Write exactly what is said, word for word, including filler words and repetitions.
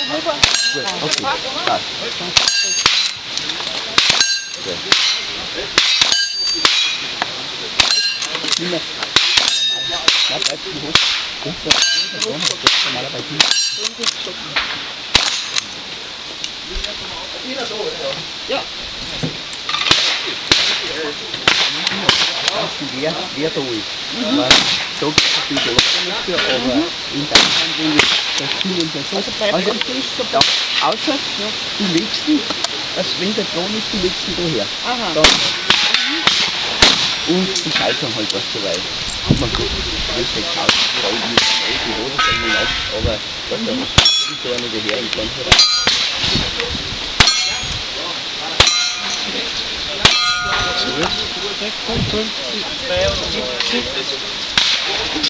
Gut, okay, passt. Gut. Nimm mal. Ja, bleib du hoch. Runter, runter, runter. Das ist normalerweise nicht. Ja. Wer, wer da ist. Mhm. Man sagt, ich bin da dafür, aber in Deutschland, wenn ich das Spiel und das Also bleib also, am Tisch, so ja, außer ja, du legst ihn, also wenn der dran ist, du legst ihn da her. Aha. Dann, und die Schaltung halt was so weit. Man guckt, wie es jetzt aus, weil die die Hose sind nicht ab, aber das ist mhm. so eine daher im Konto. sechsundfünfzig, zweiundsiebzig